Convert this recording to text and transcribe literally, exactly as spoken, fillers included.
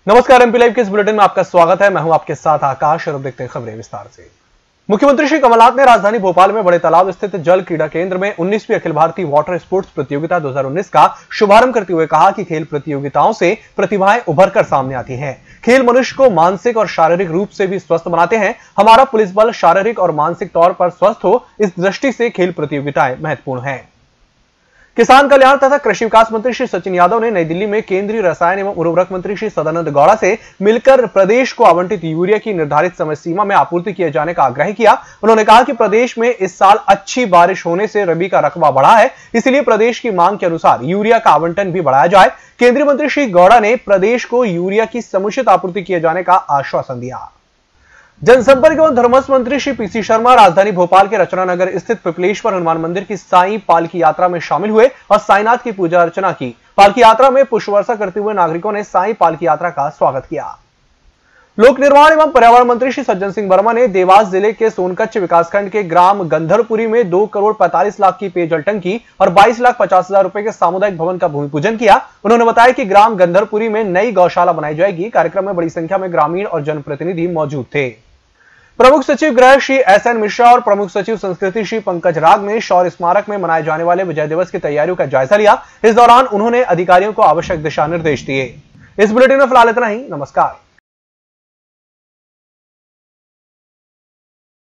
नमस्कार, MP live के इस बुलेटिन में आपका स्वागत है। मैं हूं आपके साथ आकाश और अब देखते हैं खबरें विस्तार से। मुख्यमंत्री श्री कमलनाथ ने राजधानी भोपाल में बड़े तालाब स्थित जल क्रीड़ा केंद्र में उन्नीसवीं अखिल भारतीय वाटर स्पोर्ट्स प्रतियोगिता दो हज़ार उन्नीस का शुभारंभ करते हुए कहा कि खेल प्रतियोगिताओं से प्रतिभाएं उभर कर सामने आती हैं। खेल मनुष्य को मानसिक और शारीरिक रूप से भी स्वस्थ बनाते हैं। हमारा पुलिस बल शारीरिक और मानसिक तौर पर स्वस्थ हो, इस दृष्टि से खेल प्रतियोगिताएं महत्वपूर्ण हैं। किसान कल्याण तथा कृषि विकास मंत्री श्री सचिन यादव ने नई दिल्ली में केंद्रीय रसायन एवं उर्वरक मंत्री श्री सदानंद गौड़ा से मिलकर प्रदेश को आवंटित यूरिया की निर्धारित समय सीमा में आपूर्ति किए जाने का आग्रह किया। उन्होंने कहा कि प्रदेश में इस साल अच्छी बारिश होने से रबी का रकबा बढ़ा है, इसलिए प्रदेश की मांग के अनुसार यूरिया का आवंटन भी बढ़ाया जाए। केंद्रीय मंत्री श्री गौड़ा ने प्रदेश को यूरिया की समुचित आपूर्ति किए जाने का आश्वासन दिया। जनसंपर्क एवं धर्मस्व मंत्री श्री पीसी शर्मा राजधानी भोपाल के रचना नगर स्थित पिपलेश्वर हनुमान मंदिर की साई पालकी यात्रा में शामिल हुए और साईनाथ की पूजा अर्चना की। पालकी यात्रा में पुष्प वर्षा करते हुए नागरिकों ने साई पालकी यात्रा का स्वागत किया। लोक निर्माण एवं पर्यावरण मंत्री श्री सज्जन सिंह वर्मा ने देवास जिले के सोनकच्छ विकासखंड के ग्राम गंधरपुरी में दो करोड़ पैंतालीस लाख की पेयजल टंकी और बाईस लाख पचास हजार रुपए के सामुदायिक भवन का भूमि पूजन किया। उन्होंने बताया कि ग्राम गंधरपुरी में नई गौशाला बनाई जाएगी। कार्यक्रम में बड़ी संख्या में ग्रामीण और जनप्रतिनिधि मौजूद थे। प्रमुख सचिव गृह श्री एस एन मिश्रा और प्रमुख सचिव संस्कृति श्री पंकज राग ने शौर्य स्मारक में मनाए जाने वाले विजय दिवस की तैयारियों का जायजा लिया। इस दौरान उन्होंने अधिकारियों को आवश्यक दिशा निर्देश दिए। इस बुलेटिन में फिलहाल इतना ही। नमस्कार।